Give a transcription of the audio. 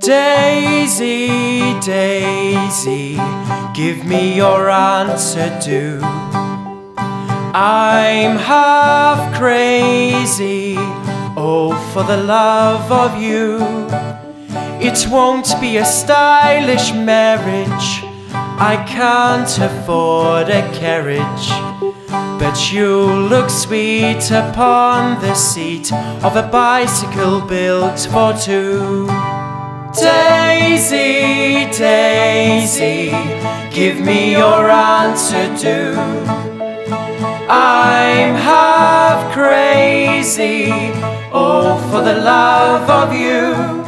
Daisy, Daisy, give me your answer, do. I'm half crazy, oh, for the love of you. It won't be a stylish marriage, I can't afford a carriage, but you'll look sweet upon the seat of a bicycle built for two. Daisy, Daisy, give me your answer, do. I'm half crazy, oh, for the love of you.